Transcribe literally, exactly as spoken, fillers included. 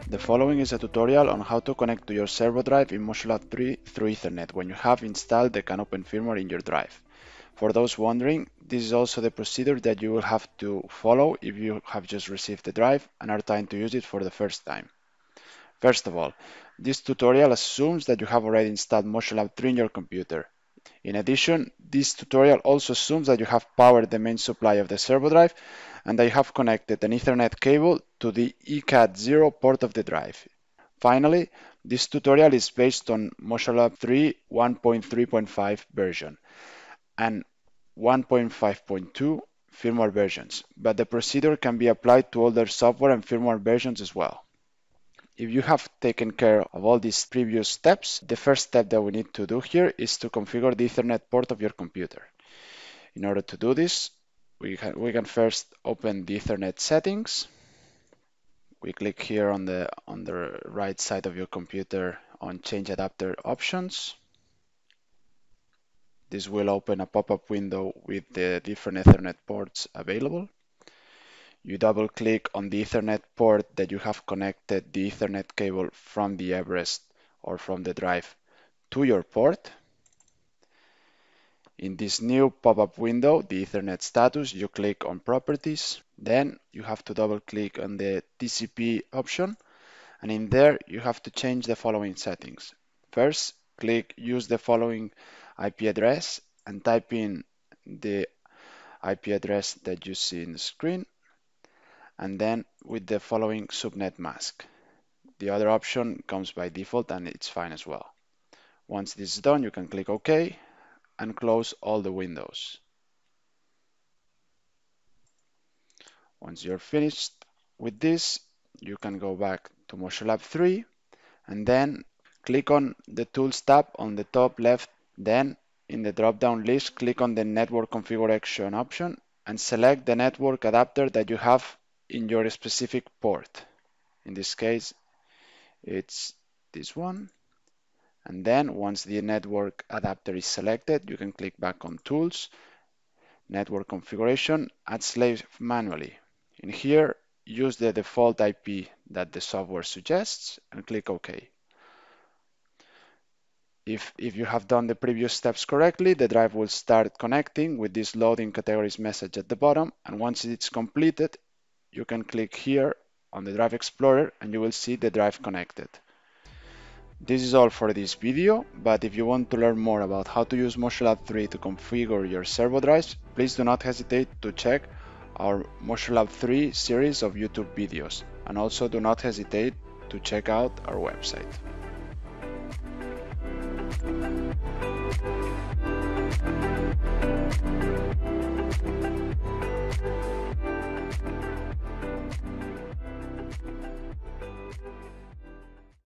The following is a tutorial on how to connect to your servo drive in MotionLab three through Ethernet when you have installed the CANopen firmware in your drive. For those wondering, this is also the procedure that you will have to follow if you have just received the drive and are trying to use it for the first time. First of all, this tutorial assumes that you have already installed MotionLab three in your computer. In addition, this tutorial also assumes that you have powered the main supply of the servo drive and that you have connected an Ethernet cable to the E C A D zero port of the drive. Finally, this tutorial is based on MotionLab three one point three point five version and one point five point two firmware versions, but the procedure can be applied to older software and firmware versions as well. If you have taken care of all these previous steps, the first step that we need to do here is to configure the Ethernet port of your computer. In order to do this, we can, we can first open the Ethernet settings. We click here on the, on the right side of your computer on Change Adapter Options. This will open a pop-up window with the different Ethernet ports available. You double click on the Ethernet port that you have connected the Ethernet cable from the Everest or from the drive to your port. In this new pop-up window, the Ethernet status, you click on Properties. Then you have to double click on the T C P option, and in there you have to change the following settings. First, click Use the following I P address and type in the I P address that you see in the screen, and then with the following subnet mask. The other option comes by default and it's fine as well. Once this is done, you can click OK and close all the windows. Once you're finished with this, you can go back to MotionLab three and then click on the Tools tab on the top left. Then in the drop-down list, click on the Network Configuration option and select the network adapter that you have in your specific port. In this case, it's this one. And then once the network adapter is selected, you can click back on Tools, Network Configuration, Add Slave Manually. In here, use the default I P that the software suggests and click OK. If, if you have done the previous steps correctly, the drive will start connecting with this loading categories message at the bottom, and once it's completed, you can click here on the Drive Explorer and you will see the drive connected. This is all for this video, but if you want to learn more about how to use MotionLab three to configure your servo drives, please do not hesitate to check our MotionLab three series of YouTube videos, and also do not hesitate to check out our website.